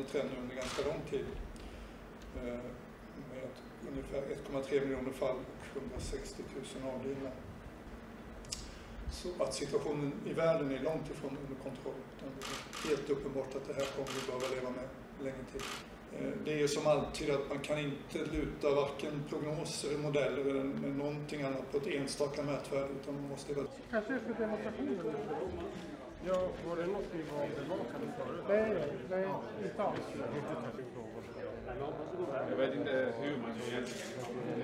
trend under ganska lång tid. Med ungefär 1,3 miljoner fall och 160 000 avlidna. Så att situationen i världen är långt ifrån under kontroll. Det är helt uppenbart att det här kommer vi behöva leva med länge till. Det är ju som alltid att man kan inte luta varken prognoser, modeller eller med någonting annat på ett enstaka mätvärde, utan man måste... Kanske efter demonstrationen? Ja, var det något vi var bevakade förut? Nej, inte alls. Jag vet inte hur man kan